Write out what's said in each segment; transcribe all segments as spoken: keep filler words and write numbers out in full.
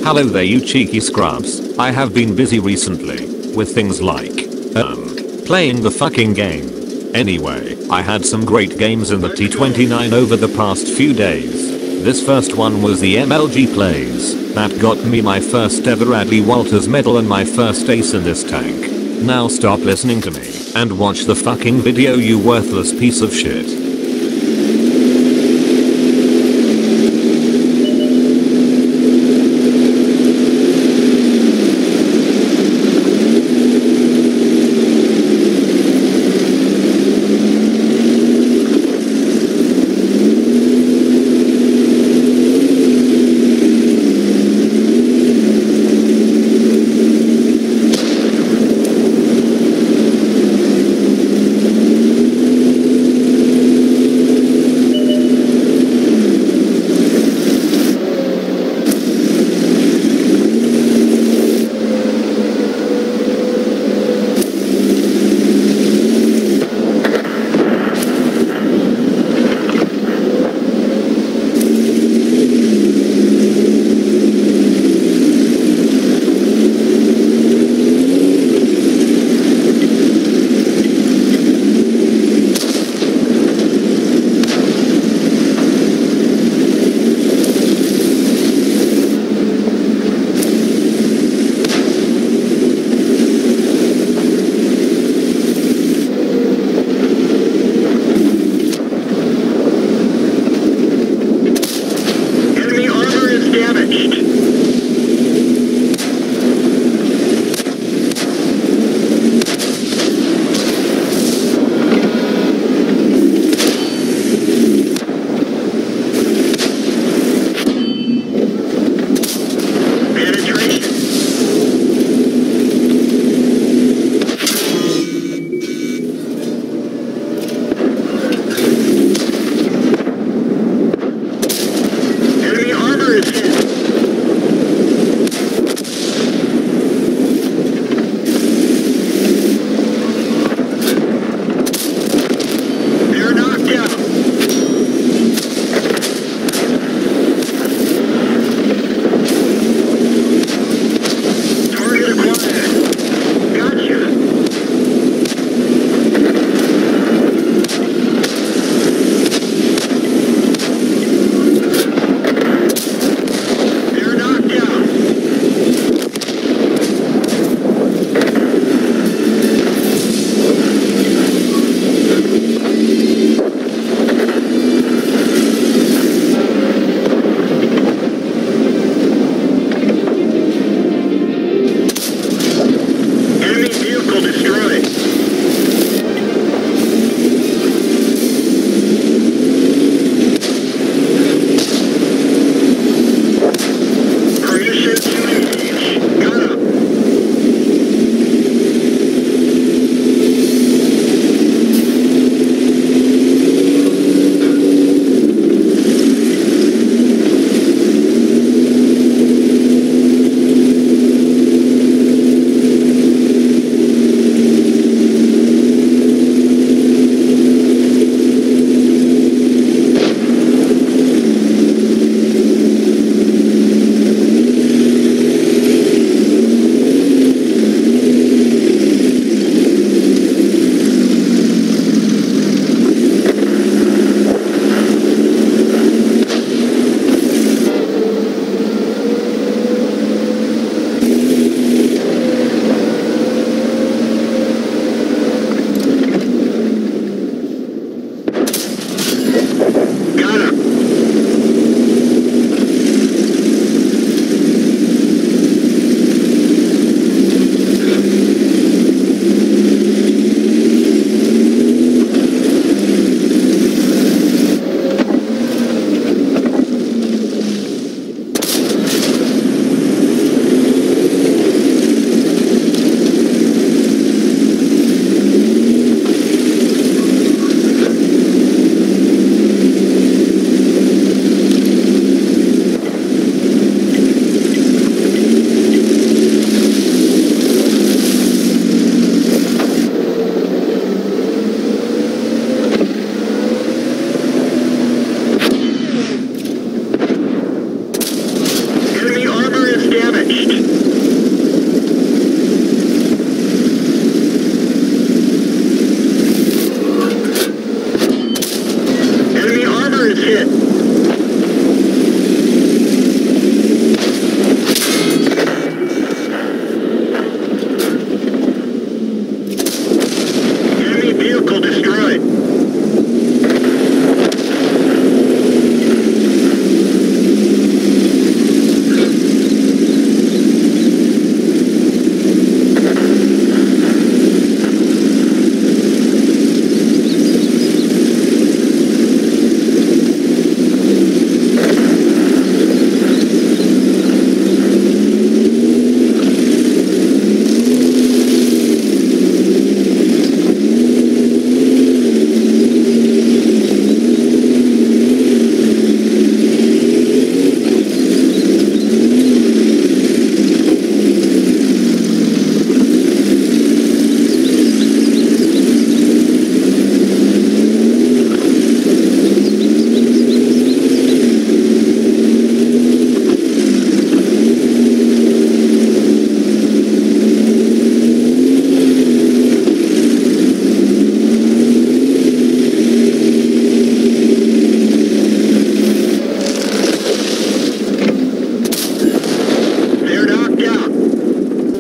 Hello there you cheeky scrubs. I have been busy recently with things like um playing the fucking game. Anyway, I had some great games in the T twenty-nine over the past few days. This first one was the M L G Plays. That got me my first ever Radley Walters medal and my first ace in this tank. Now stop listening to me and watch the fucking video, you worthless piece of shit.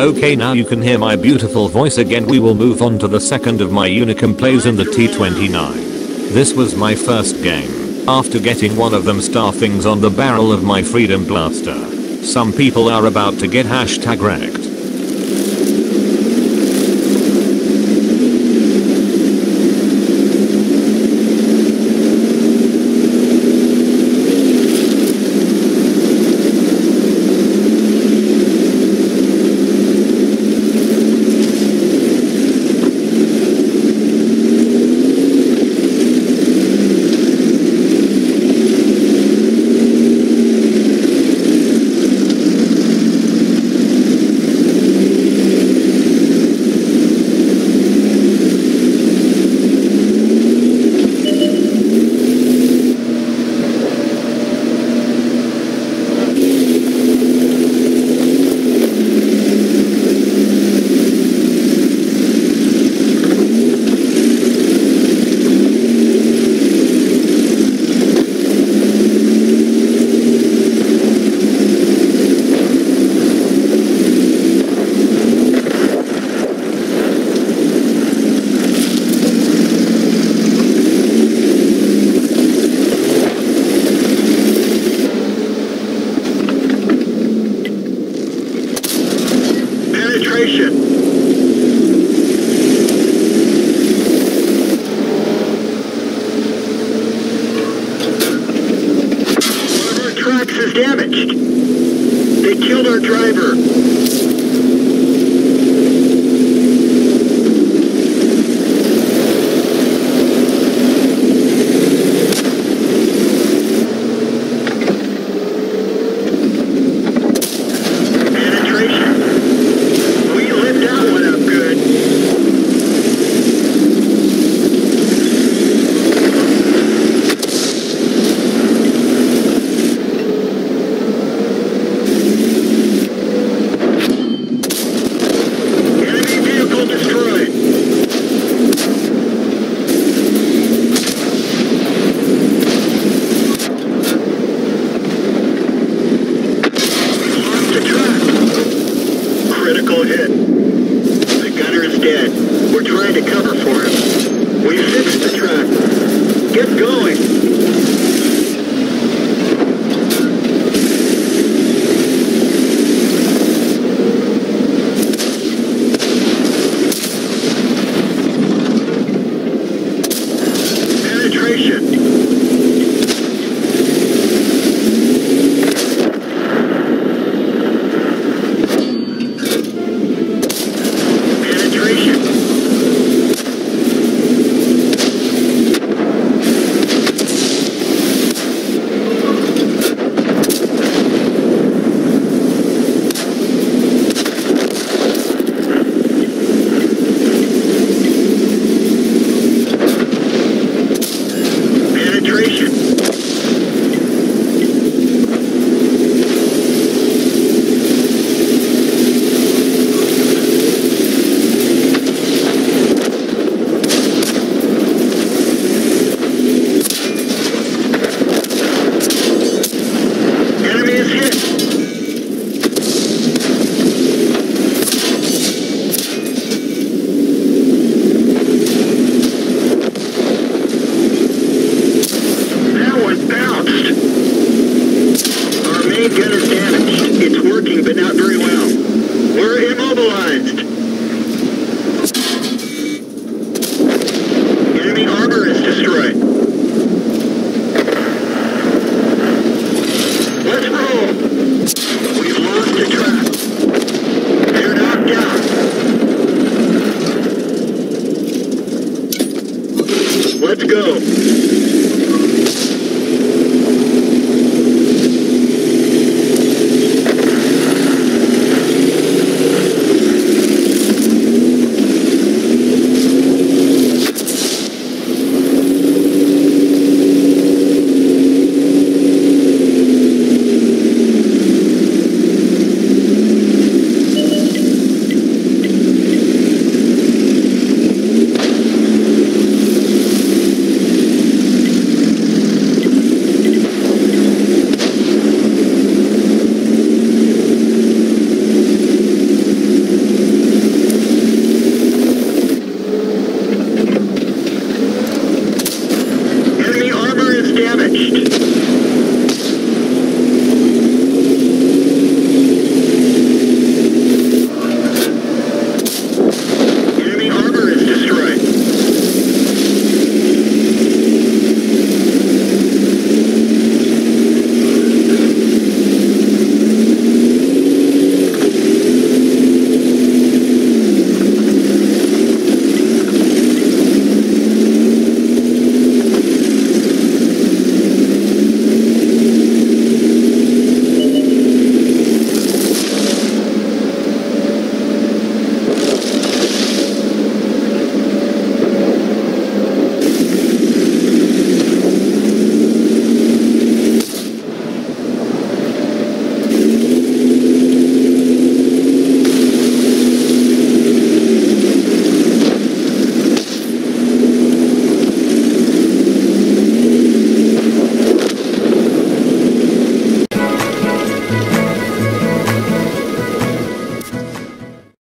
Okay, now you can hear my beautiful voice again. We will move on to the second of my Unicum plays in the T twenty-nine. This was my first game, after getting one of them star things on the barrel of my Freedom Blaster. Some people are about to get hashtag wrecked. Is damaged. They killed our driver. Penetration. We lit that one up good. Critical hit. The gunner is dead. We're trying to cover for him. We fixed the truck. Get going. Penetration. Gun is damaged. It's working, but not very well. We're immobilized. Enemy armor is destroyed. Let's roll. We've lost a truck. They're knocked out. Let's go.